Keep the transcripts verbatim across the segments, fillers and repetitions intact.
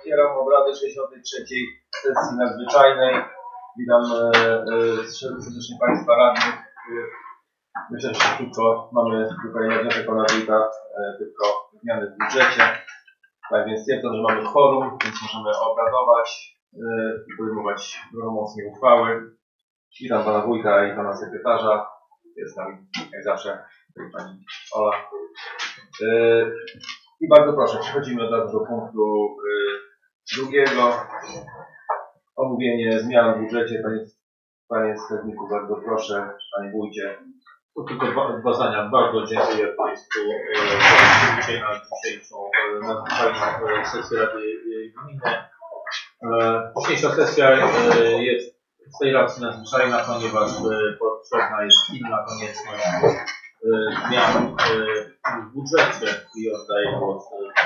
Otwieram obrady sześćdziesiątej trzeciej sesji nadzwyczajnej. Witam serdecznie Państwa radnych. Myślę, że szybko mamy tutaj nie wniosek pana wójta, tylko zmiany w budżecie. Tak więc stwierdzam, że mamy kworum, więc możemy obradować i podejmować prawomocnie uchwały. Witam pana wójta i pana sekretarza. Jest tam jak zawsze pani Ola. I bardzo proszę, przechodzimy od razu do punktu drugiego. Omówienie zmian w budżecie. Panie, panie skarbniku, bardzo proszę, panie wójcie. To tylko dwa, dwa zdania. Bardzo dziękuję Państwu dzisiaj na dzisiejszą nadzwyczajną sesję Rady Gminy. Dzisiejsza sesja jest z tej racji nadzwyczajna, ponieważ potrzebna jest pilna konieczność zmian w budżecie i oddaję głos.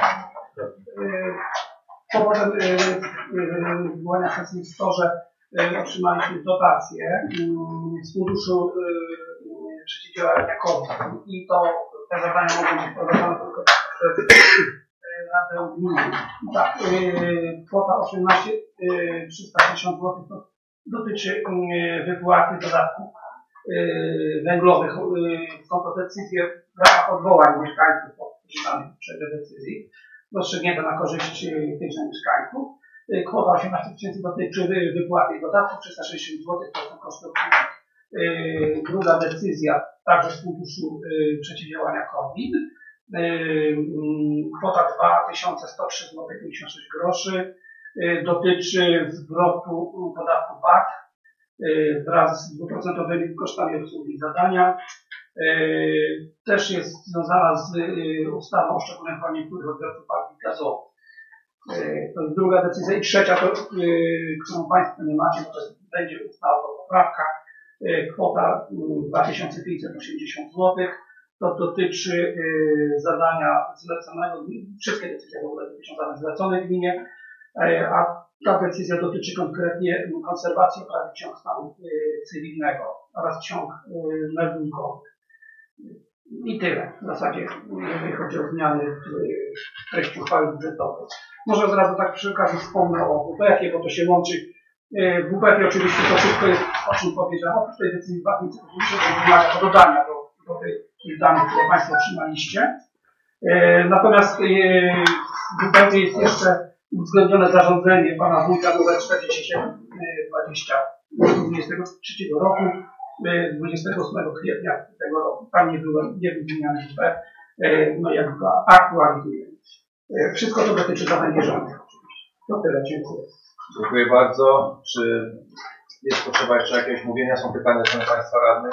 Powodem zwołania sesji jest to, że otrzymaliśmy dotację z funduszu przeciwdziałania COVID i to te zadania mogą być prowadzone tylko przez Radę Gminy. Tak, kwota osiemnaście tysięcy trzysta sześćdziesiąt złotych to dotyczy wypłaty dodatków węglowych. Są to decyzje w ramach odwołań mieszkańców od używanych poprzednich decyzji rozstrzygnięte na korzyść tychże mieszkańców. Kwota osiemnaście tysięcy dotyczy wypłaty dodatków trzysta sześćdziesiąt złotych to są koszty. Druga decyzja, także z funduszu przeciwdziałania COVID. Kwota dwa tysiące sto trzy złotych pięćdziesiąt sześć groszy dotyczy zwrotu podatku V A T wraz z dwuprocentowymi kosztami obsługi zadania. Też jest związana z ustawą o szczególnym ochronie niektórych odbiorców paliw gazowych. To jest druga decyzja. I trzecia, to, którą Państwo nie macie, to będzie ustawa poprawka. Kwota dwa tysiące pięćset osiemdziesiąt złotych. To dotyczy zadania zleconego, wszystkie decyzje w ogóle dotyczą zadań zleconych gminie, a ta decyzja dotyczy konkretnie konserwacji i oprawy ksiąg stanu cywilnego oraz ksiąg meldunkowych. I tyle w zasadzie, jeżeli chodzi o zmiany w treści uchwały budżetowej. Może od razu tak przy okazji wspomnę o W P F ie, bo to się łączy. W W P F ie oczywiście to wszystko jest, o czym powiedziałem, oprócz tej decyzji dwa tysiące pięćset wymaga dodania do, do tych danych, które Państwo otrzymaliście. Natomiast w W P F ie jest jeszcze uwzględnione zarządzenie pana wójta numer czterdzieści siedem dwadzieścia z dwudziestego trzeciego roku, dwudziestego ósmego kwietnia tego roku. Tam nie było nie wymieniane W P F, no jak go aktualizuje. Wszystko to dotyczy zadań bieżących. To tyle, dziękuję. Dziękuję bardzo. Czy jest potrzeba jeszcze jakiegoś mówienia? Są pytania do Państwa radnych?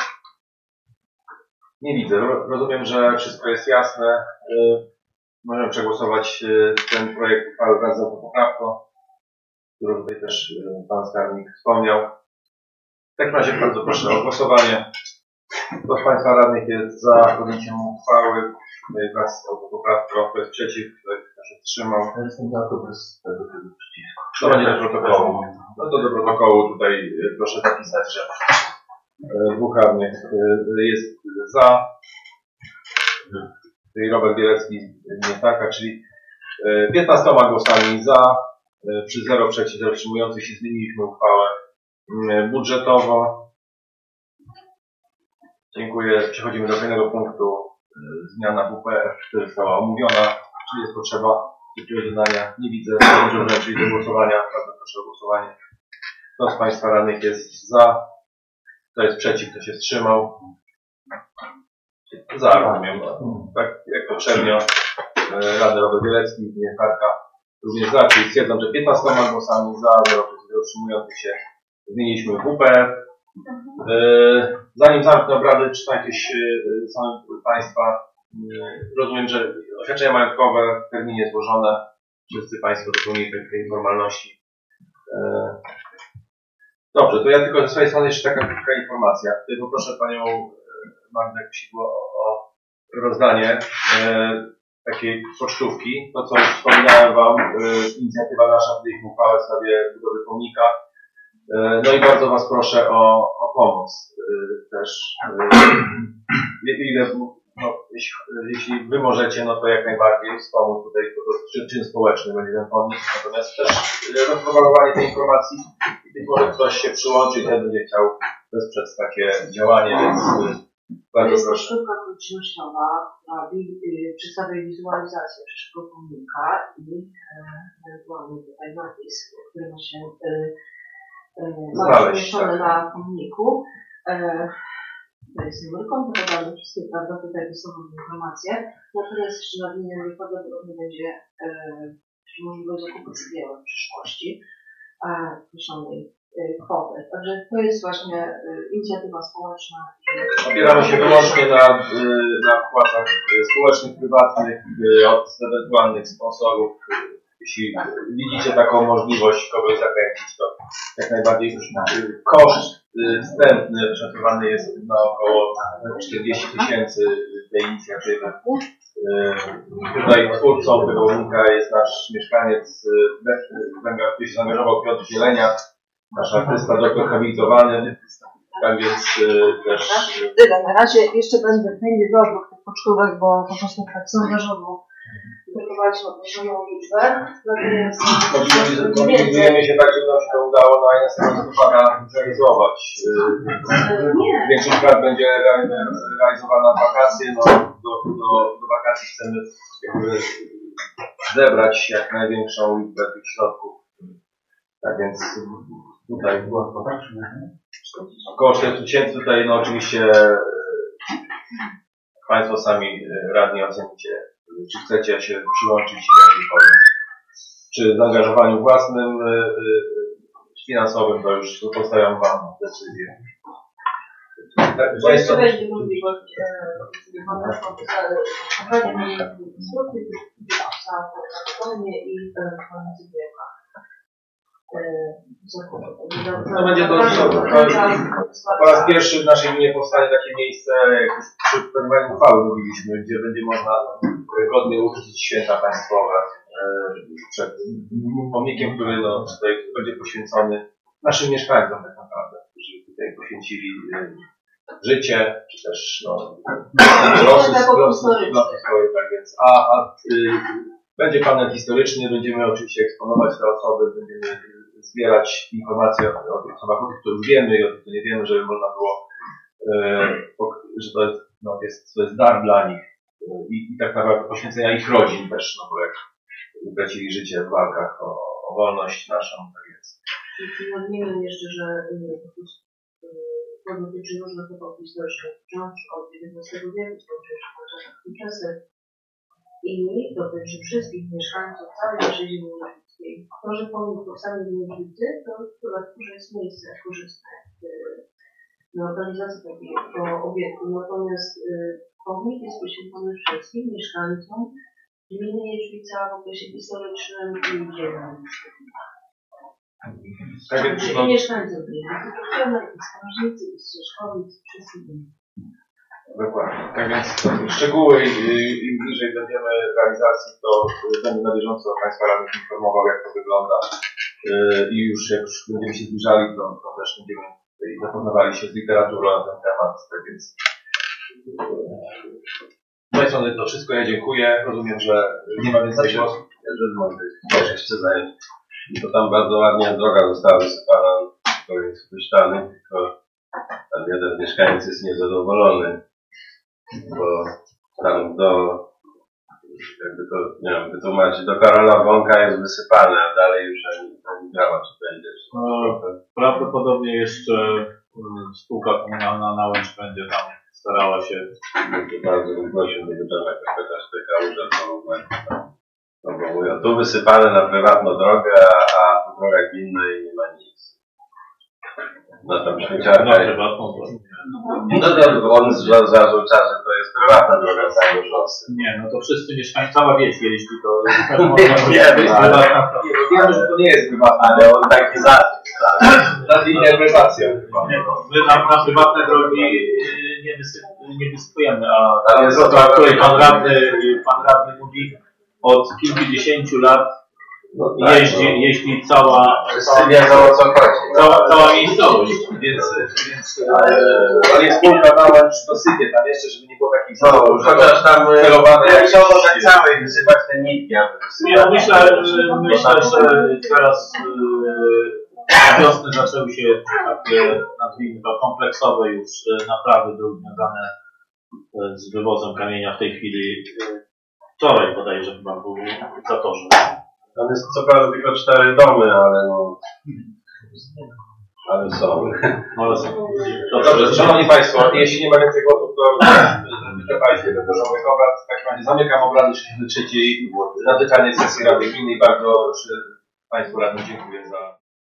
Nie widzę. Rozumiem, że wszystko jest jasne. Możemy przegłosować ten projekt uchwały wraz z autopoprawką, którą tutaj też pan skarbnik wspomniał. W takim razie bardzo proszę o głosowanie. Kto z Państwa radnych jest za podjęciem uchwały wraz z autopoprawką, kto jest przeciw, kto się wstrzymał? Ja jestem za to bez tego przeciwko. To będzie do protokołu. No to do protokołu tutaj proszę zapisać, że dwóch radnych jest za. Czyli Robert Bielecki nie taka, czyli piętnastoma głosami za, przy zero przeciw, zero wstrzymujących się zmieniliśmy uchwałę budżetowo. Dziękuję. Przechodzimy do kolejnego punktu. Zmiana W P F, która została omówiona. Czy jest potrzeba jakiegoś dodania? Nie widzę. Możemy przejść do głosowania. Bardzo proszę o głosowanie. Kto z Państwa radnych jest za? Kto jest przeciw? Kto się wstrzymał? Za, rozumiem. Tak jak poprzednio Radny Robert Bielecki, nie Tarka, również za, czyli stwierdzam, że piętnastoma głosami za, zero przeciw, zero wstrzymujących się zmieniliśmy W P F. Zanim zamknę obrady, czy tam jakieś są Państwa, rozumiem, że oświadczenia majątkowe w terminie złożone, wszyscy Państwo dopełnili tej formalności. Dobrze, to ja tylko ze swojej strony jeszcze taka krótka informacja. Poproszę Panią Magdę Kusidło o rozdanie e, takiej pocztówki. To, co już wspominałem Wam, e, inicjatywa nasza, podjęliśmy uchwałę w sprawie budowy pomnika. E, no i bardzo Was proszę o, o pomoc e, też. E, ile no, jeśli, jeśli wy możecie, no to jak najbardziej wspomóc tutaj czyn, czyn społeczny będzie ten pomnik, natomiast też rozpropagowanie tej informacji i być może ktoś się przyłączy i też będzie chciał wesprzeć takie działanie, więc bardzo jest proszę. to sztuka okolicznościowa, która przedstawia wizualizację przyszłego pomnika i ewentualnie tutaj napis, który ma się zamieszczony na pomniku. To jest numer konta, podane wszystkie, prawda, tutaj wysłową informacje. Natomiast jeszcze nadmieniam, że prawdopodobnie będzie e, możliwość zakupu cegiełek w przyszłości określonej e, kwoty. Także to jest właśnie e, inicjatywa społeczna. Opieramy się wyłącznie na, na wkładach społecznych, prywatnych, od ewentualnych sponsorów. Jeśli widzicie taką możliwość kogoś zachęcić, to jak najbardziej koszt wstępny szacowany jest na około czterdzieści tysięcy tej inicjatywy. Tutaj twórcą tego pomnika jest nasz mieszkaniec, który się zaangażował, Piotr Zielenia, nasz artysta, doktor habilitowany. Tak więc też... Tyle, na razie jeszcze będę, będzie dobrych tych pocztówek, bo po prostu tak zaangażował. Wyprowadzić określoną liczbę, natomiast mobilizujemy się tak, żeby nam się to udało na jedenastego listopada zrealizować. Większość prac będzie realizowana w wakacje, no do, do, do wakacji chcemy jakby zebrać jak największą liczbę tych środków. Tak więc tutaj było około cztery tysięcy, tutaj no oczywiście Państwo sami radni ocenicie, czy chcecie się przyłączyć w jakiej formie. Czy zaangażowaniu własnym, finansowym, to już pozostawiam Wam decyzję. Tak, jeszcze będzie możliwość pobrania instrukcji, i ewentualnie cegiełka. No będzie to, po raz pierwszy w naszej gminie powstanie takie miejsce, jak już przy wykonywaniu uchwały mówiliśmy, gdzie będzie można godnie uczcić święta państwowe przed pomnikiem, który no, tutaj będzie poświęcony naszym mieszkańcom tak naprawdę, którzy tutaj poświęcili życie, czy też no, losy, losy, losy swoje, tak więc. A, a y, będzie panel historyczny, będziemy oczywiście eksponować te osoby, będziemy zbierać informacje o, o tych osobach, o tych, których wiemy i o tych, co nie wiemy, żeby można było, y, że to jest, no, jest, to jest dar dla nich i, i tak naprawdę poświęcenia ich rodzin też, no bo jak utracili życie w walkach o, o wolność naszą, tak jest. Nadmieniam jeszcze, że to dotyczy różnych epok historycznych, wciąż od dziewiętnastego wieku, skończyło się na czasach współczesy i dotyczy wszystkich mieszkańców całej naszej ziemi niemieckiej. To, że pomnik powstanie w Niemcy, to dodatkowo jest miejsce korzystne na organizację takiego obiektu. Natomiast pomnik jest poświęcony wszystkim mieszkańcom gminy Niedźwica w okresie historycznym i dziennym. Tak więc, no, mieszkańców i strażnicy, i strzeżkowi, i wszyscy inni. Dokładnie. Tak więc szczegóły im bliżej będziemy realizacji, to będę na bieżąco Państwa radnych informował, jak to wygląda. I już jak już będziemy się zbliżali, to, to też będziemy zapoznawali się z literaturą na ten temat. Tak więc z mojej strony to wszystko. Ja dziękuję. Rozumiem, że nie ma więcej głosu. Jeżeli mogę jeszcze zająć. To tam bardzo ładnie droga została wysypana, to jest wyszczany, tylko tam jeden mieszkaniec jest niezadowolony, bo tam do, jakby to, nie wiem, wytłumaczyć, do Karola Bąka jest wysypane, a dalej już nie działa, czy będzie. No, prawdopodobnie jeszcze um, spółka komunalna na Łęcz będzie tam starała się. Bardzo bym prosił, żeby tam jakaś chociaż taka urzędowa. No bo mówią, tu wysypane na prywatną drogę, a, a tu droga gminna i nie ma nic. No tam śmieciarka. Na prywatną drogę. No to on zaznaczył czas, że to jest prywatna droga całego szosy. Nie, no to wszyscy mieszkańcy, cała wieś jeździ, to tak Nie, można nie, jest ale- prywatna droga. Wiemy, że to nie jest prywatne, Ale on taki zapis, tak. nad interpretacją. Nie, no, my na, na prywatne drogi y, nie, wysyp, nie wysypujemy, a Ale ta jest droga, o której to- pan radny, pan radny mówi, od kilkudziesięciu lat No tak, jeździ, no. jeździ cała, Wszyscy cała, wiedzą, o co chodzi. cała, cała miejscowość. Więc, więc ale, ale jest spółka mała przy dosypie tam jeszcze, żeby nie było takich No, chociaż tam celowane jak jakieś- są tak całej wysypać te nitki, aby Nie, no myślę, że- myślę, że teraz yy, na wiosnę zaczęły się takie, nazwijmy to, kompleksowe już yy, naprawy dróg związane yy, z wywozem kamienia w tej chwili. Yy, wczoraj bodajże chyba był w Zatorze. Tam jest co prawda tylko cztery domy, ale no... Ale są. Ale są. Dobrze, Szanowni Państwo, jeśli nie ma więcej głosów, to wyczerpaliśmy ten porządek obrad. W takim razie zamykam obrady trzydziestej trzeciej nadzwyczajnej sesji Rady Gminy i bardzo Państwu radnym dziękuję za